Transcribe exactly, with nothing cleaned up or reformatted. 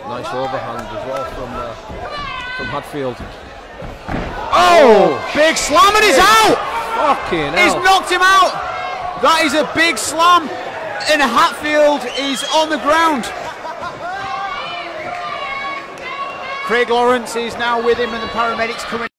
Nice overhand as well from uh, from Hadfield. Oh, big slam and he's out! Fucking hell. He's knocked him out! That is a big slam, and Hatfield is on the ground. Craig Lawrence is now with him, and the paramedics coming.